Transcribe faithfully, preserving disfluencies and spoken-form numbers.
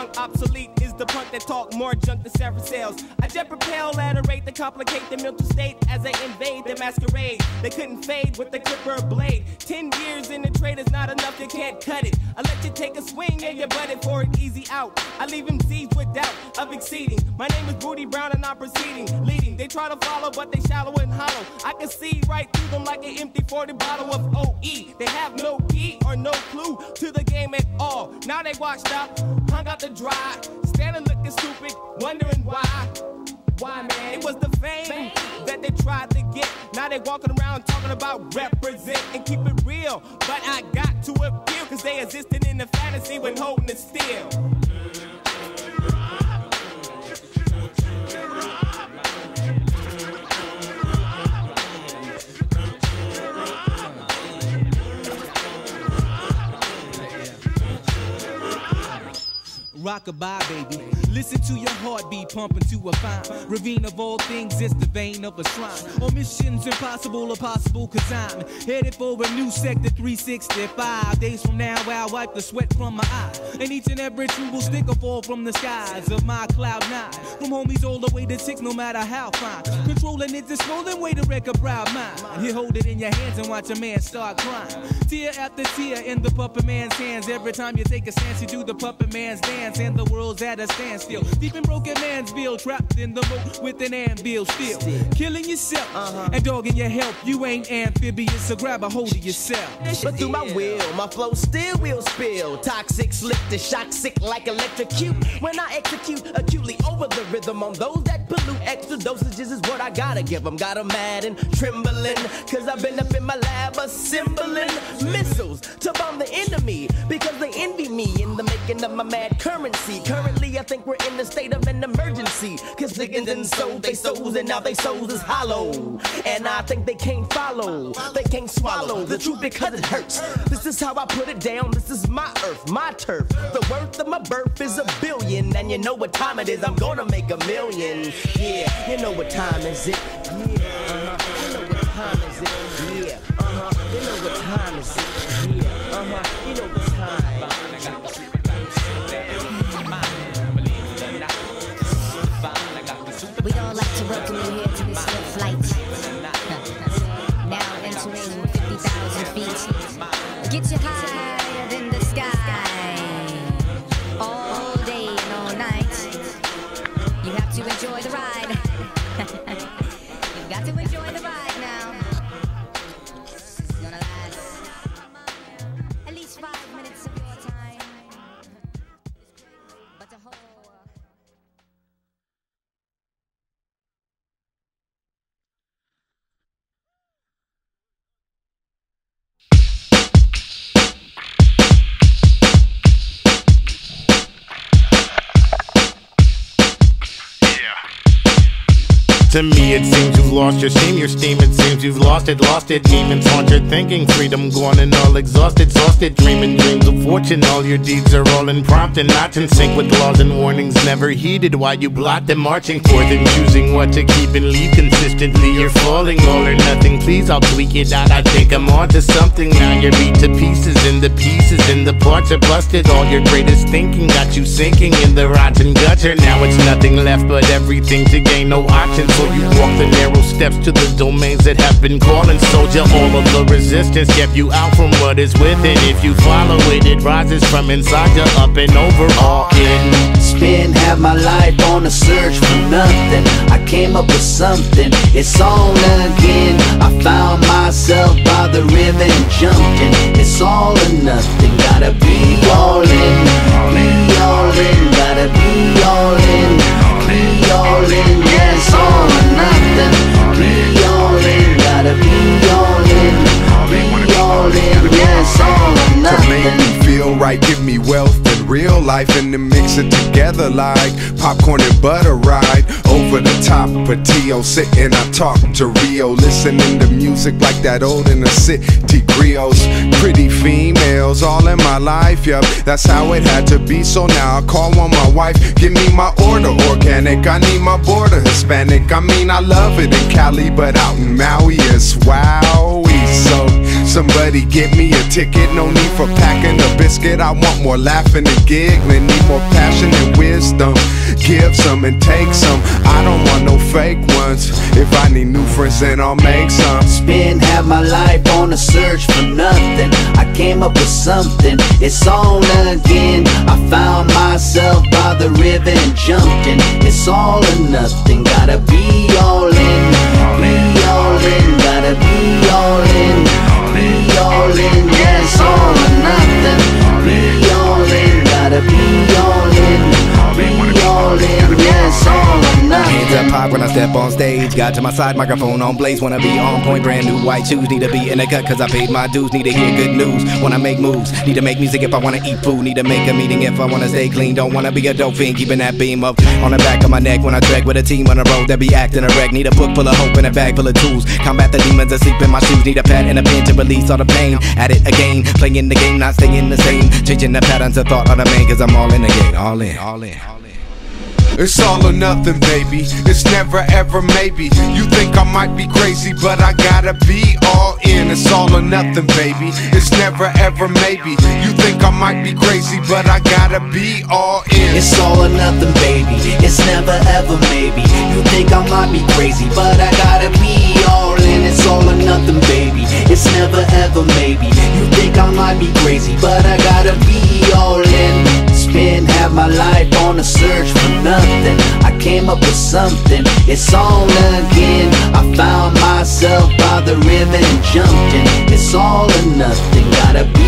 long obsolete is the punk that talk more junk than Sarah Sales. I jet propel at a rate to complicate the mental state as they invade the masquerade. They couldn't fade with the clipper blade. Ten years in the trade is not enough, you can't cut it. I let you take a swing and you butt it for an easy out. I leave M Cs with doubt of exceeding. My name is Booty Brown and I'm proceeding, leading. They try to follow but they shallow and hollow. I can see right through them like an empty forty bottle of O E. They have no key or no clue to the game at all. Now they washed up, hung out to dry, standing looking stupid, wondering why. Why, man? It was the fame that they tried to get. Now they walking around talking about represent and keep it real. But I got to appeal, cause they existed in the fantasy when holding it still. Rockabye, baby. Listen to your heartbeat pumping to a fine ravine of all things. It's the vein of a shrine. Or missions impossible or possible, cause I'm headed for a new sector three sixty-five. Days from now, I'll wipe the sweat from my eye. And each and every tree will stick or fall from the skies of my cloud nine. From homies all the way to six, no matter how fine. Controlling it, the swollen way to wreck a proud mind. You hold it in your hands and watch a man start crying. Tear after tear in the puppet man's hands. Every time you take a stance, you do the puppet man's dance. And the world's at a standstill. Deep in broken man's bill, trapped in the moat with an anvil still. Killing yourself uh-huh. and dogging your health. You ain't amphibious, so grab a hold of yourself. But through my will, my flow still will spill. Toxic, slick to shock, sick like electrocute. When I execute acutely over the rhythm on those that pollute. Extra dosages is what I gotta give them. Got them mad and trembling, cause I've been up in my lab assembling missiles to bomb the enemy, because they envy me in the making of my mad currency. Currently, I think we're in the state of an emergency, cause niggas done sold they souls and now they souls is hollow. And I think they can't follow, they can't swallow the truth because it hurts. This is how I put it down, this is my earth, my turf. The worth of my birth is a billion, and you know what time it is, I'm gonna make a million. Yeah, you know what time is it? Yeah, uh-huh, you know what time is it? Yeah, uh-huh, you know what time is it? Yeah, uh-huh, you know what time. We'd all like to welcome you here to this swift flight. Now entering fifty thousand feet. Get you higher than the sky. All day and all night. You have to enjoy the ride. You've got to enjoy the ride now. It's gonna last at least five minutes of your time. But the whole To me it seems you've lost your steam, your steam it seems you've lost it, lost it. Demons haunt your thinking, freedom gone and all exhausted, exhausted. Dreaming dreams of fortune, all your deeds are all impromptu, not in sync with laws and warnings never heeded. While you blot them, marching forth and choosing what to keep and leave consistently. You're falling all or nothing, please I'll tweak it out. I think I'm onto something now. You're beat to pieces and the pieces and the parts are busted. All your greatest thinking got you sinking in the rotten gutter. Now it's nothing left but everything to gain, no options. So you walk the narrow steps to the domains that have been calling. Soldier, all of the resistance kept you out from what is within. If you follow it, it rises from inside you, up and over, all in. Spend half my life on a search for nothing. I came up with something, it's on again. I found myself by the river and jumped in. It's all or nothing, gotta be all in. Be all in, gotta be all in. Be all in, yes, all or nothing. Be all in, gotta be all in. Be all in, yes, all or nothing. To make me feel right, give me wealth and real life, and then mix it together like popcorn and butter ride. Over the top of T O sitting, I talk to Rio, listening to music like that old in the city griots. Pretty females all in my life, yup, that's how it had to be. So now I call on my wife, give me my order organic. I need my border Hispanic. I mean I love it in Cali, but out in Maui it's wowie. So somebody get me a ticket, no need for packing a biscuit. I want more laughing and giggling, need more passion and wisdom. Give some and take some, I don't want no fake ones. If I need new friends then I'll make some. Spend half my life on a search for nothing. I came up with something, it's on again. I found myself by the river and jumped in. It's all or nothing, gotta be all in. Be all in, gotta be all in. Be all in, yeah, it's all or nothing. Be all in, gotta be all in. Be all in, yeah, it's all or nothing. Hands up high when I step on stage. Got to my side, microphone on blaze. Wanna be on point, brand new white shoes. Need to be in the cut cause I paid my dues. Need to hear good news when I make moves. Need to make music if I wanna eat food. Need to make a meeting if I wanna stay clean. Don't wanna be a dope fiend, keeping that beam up on the back of my neck when I trek with a team on the road that be acting a wreck. Need a book full of hope and a bag full of tools. Combat the demons that sleep in my shoes. Need a pad and a pen to release all the pain. At it again, playing the game, not staying the same. Changing the patterns of thought on the main, cause I'm all in again. All in, all in, all in. It's all or nothing, baby. It's never ever maybe. You think I might be crazy, but I gotta be all in. It's all or nothing, baby. It's never ever maybe. You think I might be crazy, but I gotta be all in. It's all or nothing, baby. It's never ever maybe. You think I might be crazy, but I gotta be all in. It's all or nothing, baby. It's never ever maybe. You think I might be crazy, but I gotta be all in. Spend half my life on a search for nothing. I came up with something, it's on again. I found myself by the river and jumped in. It's all or nothing, gotta be